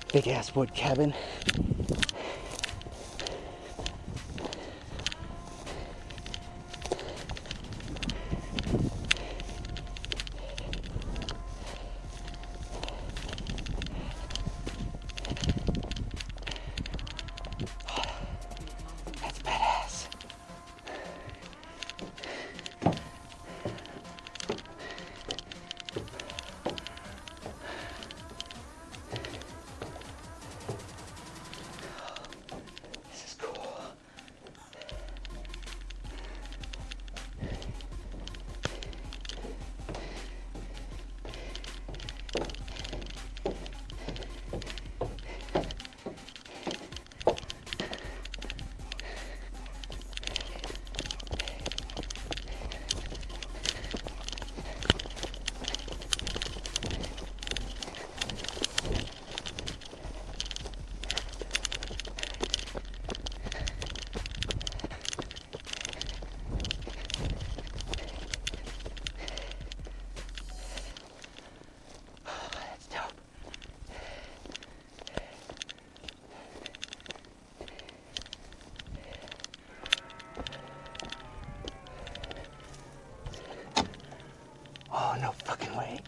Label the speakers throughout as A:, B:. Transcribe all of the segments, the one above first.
A: big ass wood cabin. That's badass. This is cool. That's dope. Oh, no fucking way.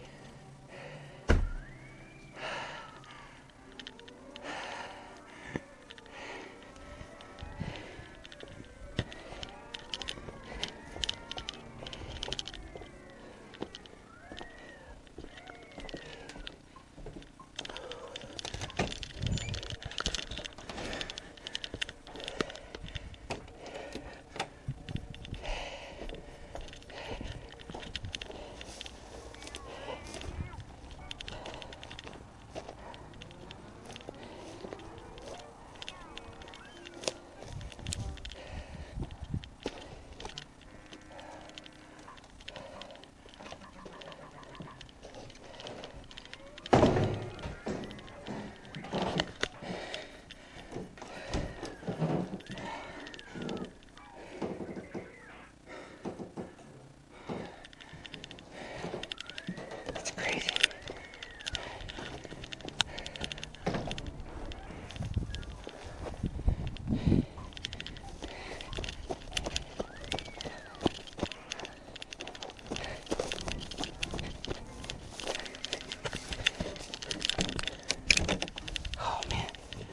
A: It's crazy. Oh man.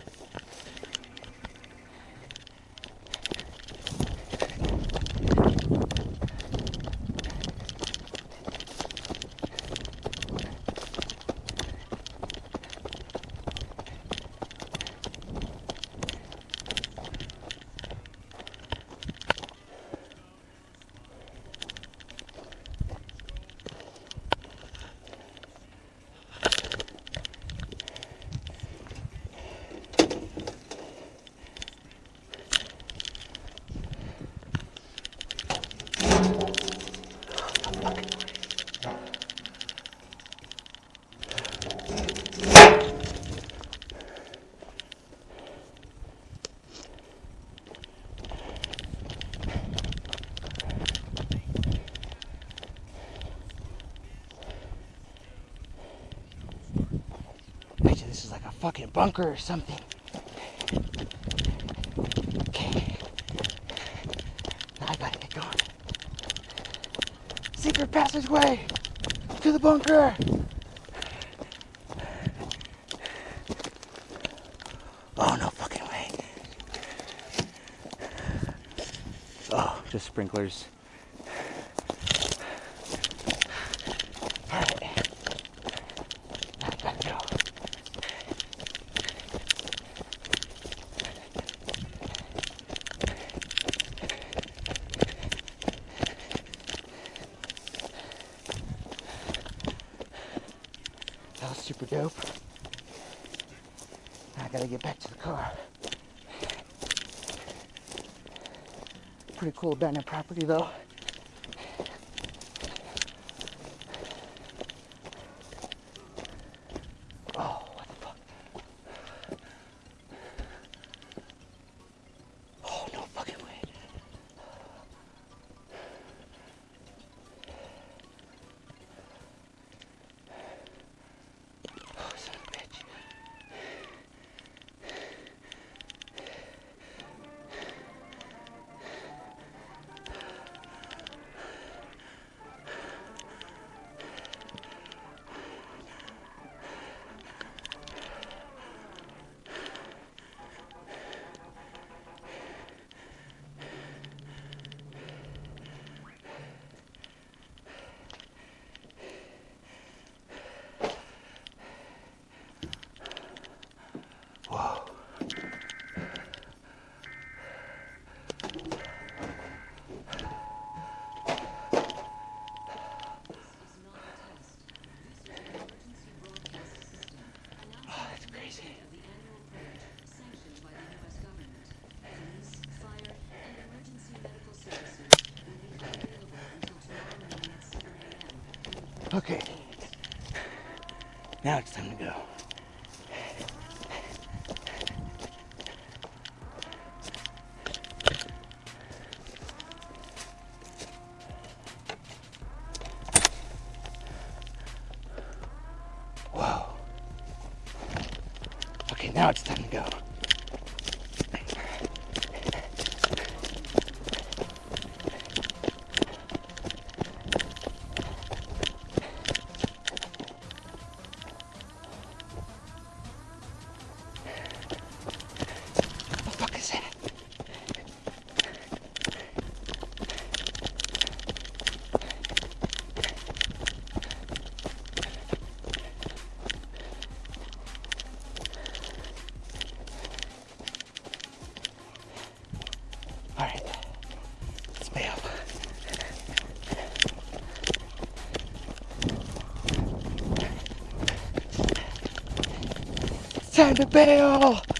A: Actually, this is like a fucking bunker or something. Okay. Now I gotta get going. Secret passageway to the bunker. Oh, no fucking way. Oh, just sprinklers. Alright. Now I gotta go. That was super dope. Now I gotta get back to the car. Pretty cool abandoned property though. Oh, what the fuck? Oh, no fucking way. Oh, son of a bitch. of the annual purge sanctioned by the U.S. government. Police, fire, and emergency medical services will be unavailable until tomorrow morning at 7 a.m.
B: Okay. Now it's time to go. Whoa. Okay, now it's time to go. What the fuck is that? All right, let's bail. It's time to bail!